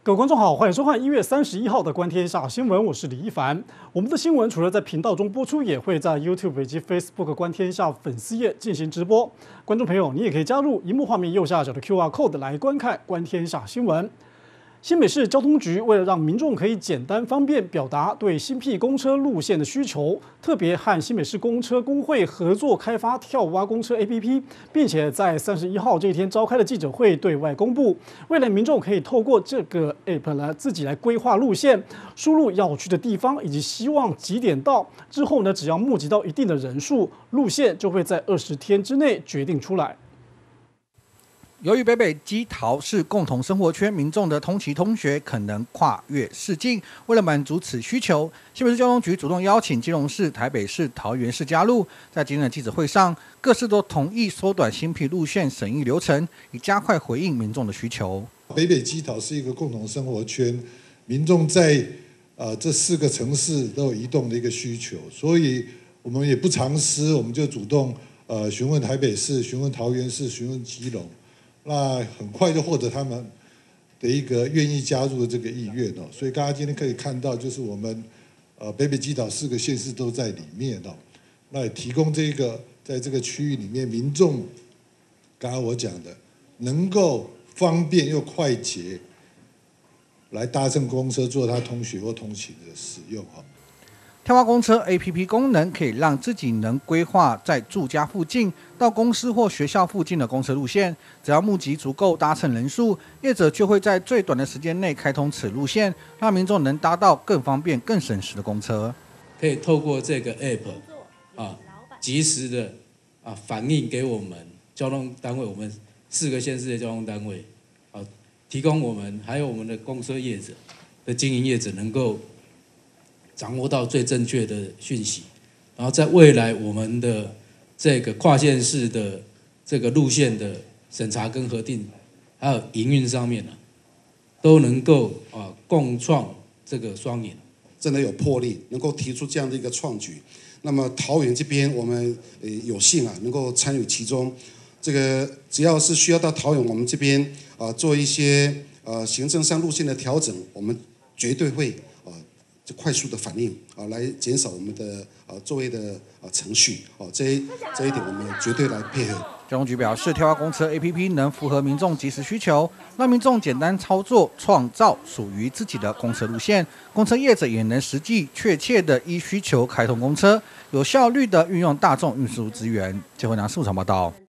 各位观众好，欢迎收看1月31号的《观天下新闻》，我是李一凡。我们的新闻除了在频道中播出，也会在 YouTube 以及 Facebook 观天下粉丝页进行直播。观众朋友，你也可以加入荧幕画面右下角的 QR Code 来观看《观天下新闻》。新北市交通局为了让民众可以简单方便表达对新辟公车路线的需求，特别和新北市公车工会合作开发跳蛙公车 APP， 并且在31号这一天召开了记者会对外公布，未来民众可以透过这个 APP 来自己来规划路线，输入要去的地方以及希望几点到，之后呢，只要募集到一定的人数，路线就会在20天之内决定出来。 由于北北基桃是共同生活圈民众的通勤通学可能跨越市境，为了满足此需求，新北市交通局主动邀请基隆市、台北市、桃园市加入。在今天的记者会上，各市都同意缩短新辟路线审议流程，以加快回应民众的需求。 北北基桃是一个共同生活圈，民众在这4个城市都有移动的一个需求，所以我们也不藏私，我们就主动询问台北市、询问桃园市、询问基隆。那很快就获得他们的一个愿意加入的这个意愿哦，所以大家今天可以看到，就是我们北北基桃4个县市都在里面哦，那也提供这个在这个区域里面民众，刚刚我讲的，能够方便又快捷来搭乘公车做他通学或通勤的使用哦。 跳蛙公车 APP 功能可以让自己能规划在住家附近到公司或学校附近的公车路线，只要募集足够搭乘人数，业者就会在最短的时间内开通此路线，让民众能搭到更方便、更省时的公车。 可以透过这个 App 及时的反映给我们交通单位，我们4个县市的交通单位提供我们还有我们的公车业者的经营业者能够掌握到最正确的讯息，然后在未来我们的这个跨县市的这个路线的审查跟核定，还有营运上面都能够共创这个双赢， 真的有魄力，能够提出这样的一个创举。那么桃园这边我们有幸能够参与其中，这个只要是需要到桃园，我们这边做一些行政上路线的调整，我们绝对会就快速的反应来减少我们的作业的程序这一点我们绝对来配合。 交通局表示，跳蛙公车 APP 能符合民众即时需求，让民众简单操作，创造属于自己的公车路线。公车业者也能实际确切的依需求开通公车，有效率的运用大众运输资源。结婚拿市场报道。